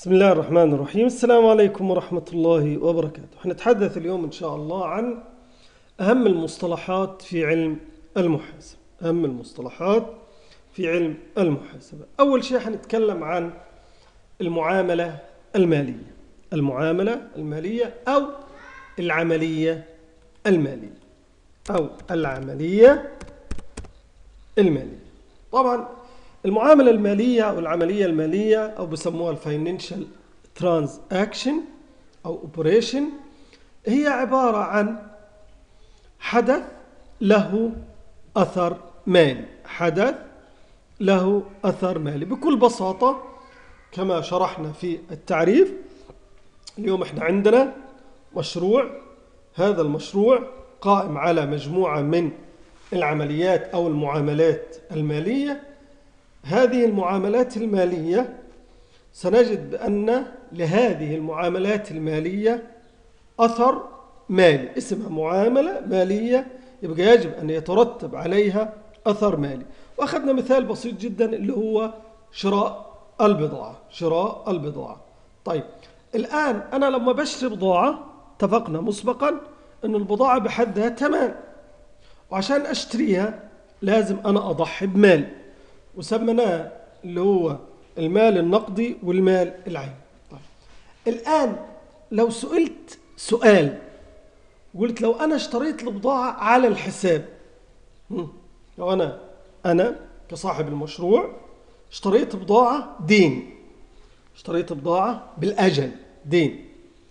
بسم الله الرحمن الرحيم. السلام عليكم ورحمة الله وبركاته. حنتحدث اليوم إن شاء الله عن أهم المصطلحات في علم المحاسبة. أهم المصطلحات في علم المحاسبة. أول شيء حنتكلم عن المعاملة المالية. المعاملة المالية أو العملية المالية أو العملية المالية. طبعا المعاملة المالية أو العملية المالية أو بسموها الفاينانشال ترانزاكشن أو اوبريشن هي عبارة عن حدث له أثر مالي. حدث له أثر مالي بكل بساطة كما شرحنا في التعريف. اليوم احنا عندنا مشروع، هذا المشروع قائم على مجموعة من العمليات أو المعاملات المالية. هذه المعاملات المالية سنجد بأن لهذه المعاملات المالية أثر مالي، اسمها معاملة مالية، يبقى يجب أن يترتب عليها أثر مالي. وأخذنا مثال بسيط جدا اللي هو شراء البضاعة. شراء البضاعة. طيب الآن أنا لما بشتري بضاعة اتفقنا مسبقا أن البضاعة بحدها ثمن، وعشان أشتريها لازم أنا أضحي بمال وسمناه اللي هو المال النقدي والمال العيني. طيب الآن لو سئلت سؤال قلت لو أنا اشتريت البضاعة على الحساب، لو أنا كصاحب المشروع اشتريت بضاعة دين، اشتريت بضاعة بالأجل دين.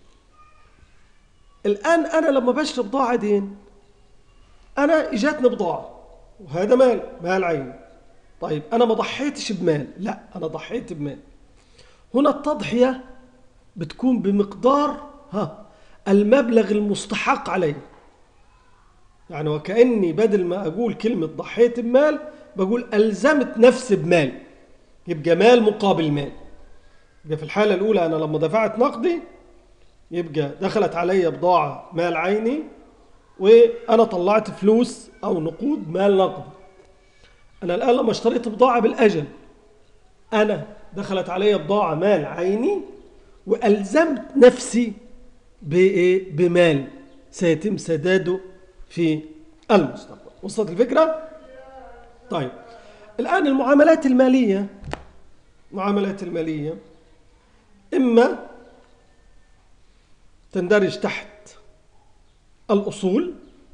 الآن أنا لما بشتري بضاعة دين أنا إجاتني بضاعة وهذا مال عيني. طيب أنا ما ضحيتش بمال، لا أنا ضحيت بمال. هنا التضحية بتكون بمقدار المبلغ المستحق عليه. يعني وكأني بدل ما أقول كلمة ضحيت بمال بقول ألزمت نفسي بمال، يبقى مال مقابل مال. يبقى في الحالة الأولى أنا لما دفعت نقدي يبقى دخلت علي بضاعة مال عيني وأنا طلعت فلوس أو نقود مال نقدي. أنا الآن لما اشتريت بضاعة بالأجل أنا دخلت علي بضاعة مال عيني وألزمت نفسي بمال سيتم سداده في المستقبل. وصلت الفكرة؟ طيب الآن المعاملات المالية، المعاملات المالية إما تندرج تحت الأصول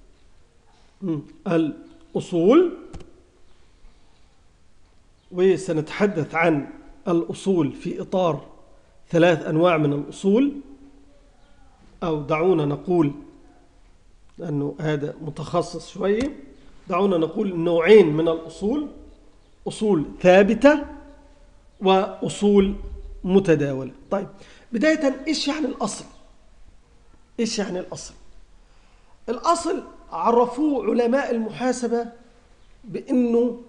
وسنتحدث عن الأصول في إطار 3 أنواع من الأصول، أو دعونا نقول لأنه هذا متخصص شوية، دعونا نقول نوعين من الأصول: أصول ثابتة وأصول متداولة. طيب بداية إيش يعني الأصل؟ إيش يعني الأصل؟ الأصل عرفوه علماء المحاسبة بأنه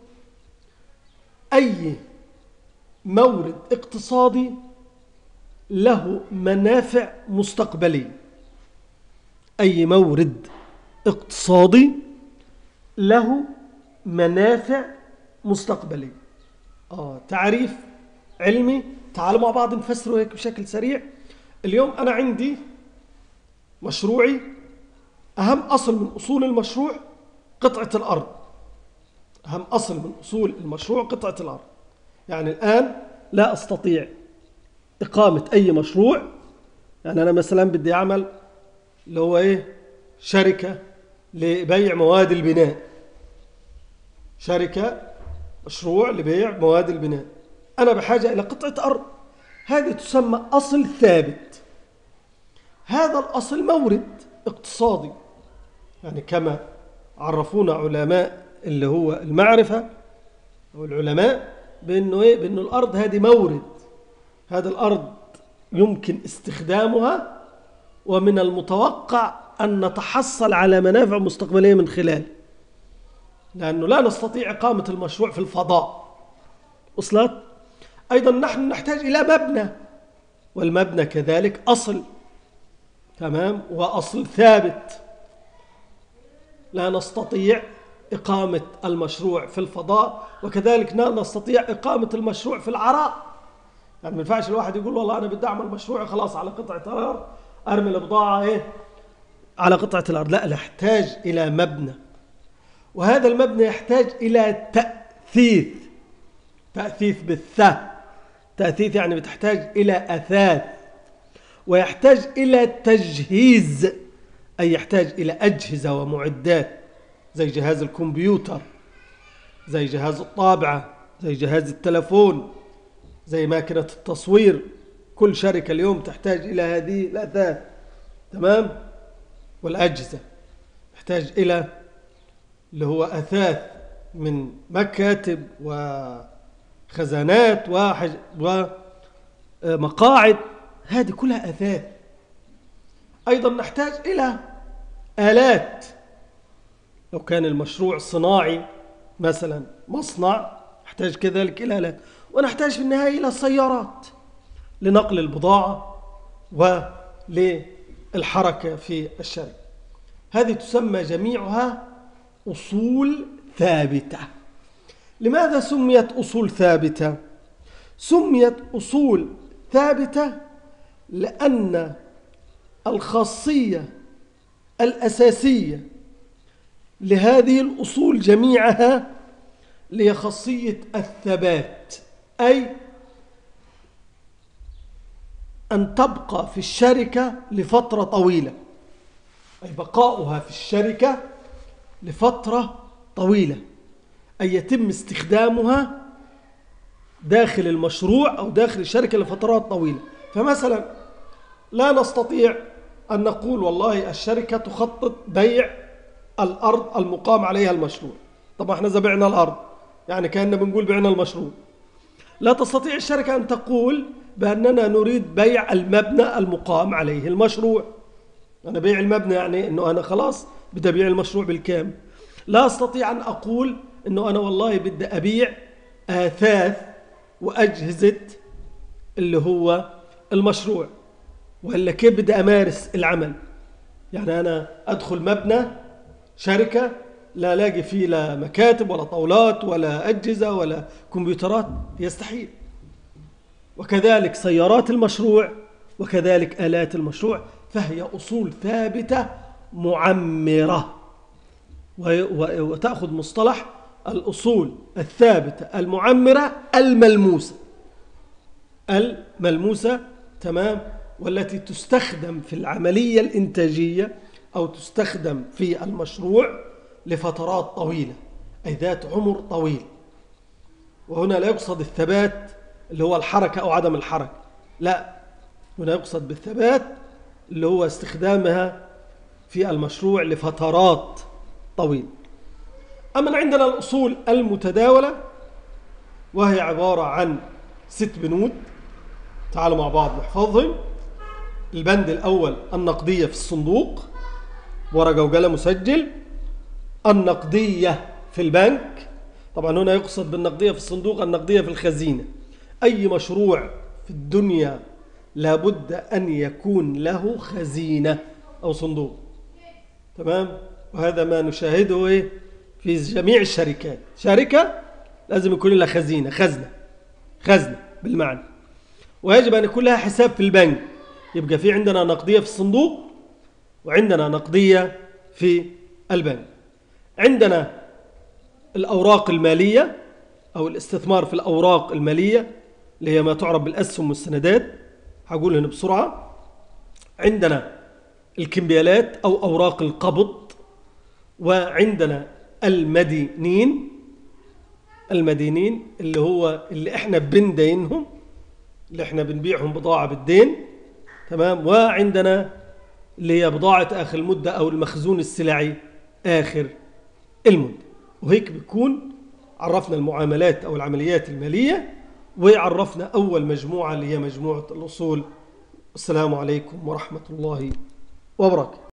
أي مورد اقتصادي له منافع مستقبلية. أي مورد اقتصادي له منافع مستقبلية. تعريف علمي، تعالوا مع بعض نفسره هيك بشكل سريع. اليوم أنا عندي مشروعي، أهم أصل من أصول المشروع قطعة الأرض. أهم أصل من أصول المشروع قطعة الأرض. يعني الآن لا أستطيع إقامة أي مشروع. يعني أنا مثلا بدي أعمل اللي هو شركة لبيع مواد البناء، شركة مشروع لبيع مواد البناء. أنا بحاجة إلى قطعة أرض، هذه تسمى أصل ثابت. هذا الأصل مورد اقتصادي، يعني كما عرفونا علماء اللي هو المعرفة أو العلماء بأنه الأرض هذه مورد. هذا الأرض يمكن استخدامها ومن المتوقع أن نتحصل على منافع مستقبلية من خلاله، لأنه لا نستطيع إقامة المشروع في الفضاء. وصلت؟ أيضا نحن نحتاج إلى مبنى، والمبنى كذلك أصل، تمام، وأصل ثابت. لا نستطيع إقامة المشروع في الفضاء، وكذلك لا نستطيع إقامة المشروع في العراء. يعني ما ينفعش الواحد يقول والله أنا بدي أعمل مشروع خلاص على قطعة أرض أرمي البضاعة على قطعة الأرض. لا، يحتاج إلى مبنى، وهذا المبنى يحتاج إلى تأثيث. تأثيث بالثاء، تأثيث يعني بتحتاج إلى أثاث، ويحتاج إلى تجهيز، أي يحتاج إلى أجهزة ومعدات زي جهاز الكمبيوتر، زي جهاز الطابعة، زي جهاز التلفون، زي ماكينة التصوير. كل شركة اليوم تحتاج إلى هذه الأثاث، تمام، والأجهزة. تحتاج إلى اللي هو أثاث من مكاتب وخزانات ومقاعد، هذه كلها أثاث. أيضا نحتاج إلى آلات، لو كان المشروع صناعي مثلا مصنع نحتاج كذلك إلى آلات، ونحتاج في النهاية إلى سيارات لنقل البضاعة وللحركة في الشركة. هذه تسمى جميعها أصول ثابتة. لماذا سميت أصول ثابتة؟ سميت أصول ثابتة لأن الخاصية الأساسية لهذه الأصول جميعها هي خاصية الثبات، أي أن تبقى في الشركة لفترة طويلة، أي بقاؤها في الشركة لفترة طويلة، أي يتم استخدامها داخل المشروع أو داخل الشركة لفترات طويلة. فمثلا لا نستطيع أن نقول والله الشركة تخطط بيع الأرض المقام عليها المشروع. طبعا احنا إذا بعنا الأرض يعني كأننا بنقول بعنا المشروع. لا تستطيع الشركة أن تقول بأننا نريد بيع المبنى المقام عليه المشروع. أنا بيع المبنى يعني أنه أنا خلاص بدي أبيع المشروع بالكامل. لا أستطيع أن أقول أنه أنا والله بدي أبيع آثاث وأجهزة اللي هو المشروع، وإلا كيف بدي أمارس العمل. يعني أنا أدخل مبنى شركة لا لاقي فيه لا مكاتب ولا طاولات ولا أجهزة ولا كمبيوترات، يستحيل. وكذلك سيارات المشروع، وكذلك آلات المشروع، فهي أصول ثابتة معمرة. وتأخذ مصطلح الأصول الثابتة المعمرة الملموسة، تمام، والتي تستخدم في العملية الإنتاجية أو تستخدم في المشروع لفترات طويلة، أي ذات عمر طويل. وهنا لا يقصد الثبات اللي هو الحركة أو عدم الحركة، لا، هنا يقصد بالثبات اللي هو استخدامها في المشروع لفترات طويلة. أما عندنا الأصول المتداولة، وهي عبارة عن 6 بنود. تعالوا مع بعض نحفظهم. البند الأول النقدية في الصندوق، ورقة وقلم مسجل. النقدية في البنك، طبعا هنا يقصد بالنقدية في الصندوق النقدية في الخزينة. أي مشروع في الدنيا لابد أن يكون له خزينة أو صندوق، تمام. وهذا ما نشاهده في جميع الشركات. شركة لازم يكون لها خزنة بالمعنى، ويجب أن يكون لها حساب في البنك. يبقى في عندنا نقدية في الصندوق، وعندنا نقدية في البنك. عندنا الأوراق المالية أو الاستثمار في الأوراق المالية اللي هي ما تعرف بالأسهم والسندات، هقول هنا بسرعة. عندنا الكمبيالات أو أوراق القبض، وعندنا المدينين اللي هو اللي احنا بندينهم، اللي احنا بنبيعهم بضاعة بالدين، تمام. وعندنا اللي هي بضاعة آخر المدة أو المخزون السلعي آخر المدة. وهيك بيكون عرفنا المعاملات أو العمليات المالية، وعرفنا أول مجموعة اللي هي مجموعة الأصول. السلام عليكم ورحمة الله وبركاته.